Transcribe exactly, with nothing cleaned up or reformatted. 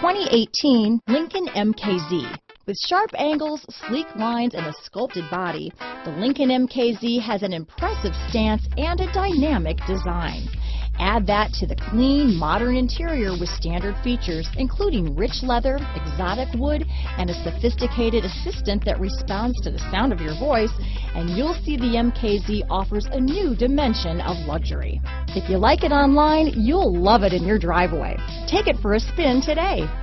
twenty eighteen Lincoln M K Z. With sharp angles, sleek lines, and a sculpted body, the Lincoln M K Z has an impressive stance and a dynamic design. Add that to the clean, modern interior with standard features, including rich leather, exotic wood, and a sophisticated assistant that responds to the sound of your voice, and you'll see the M K Z offers a new dimension of luxury. If you like it online, you'll love it in your driveway. Take it for a spin today.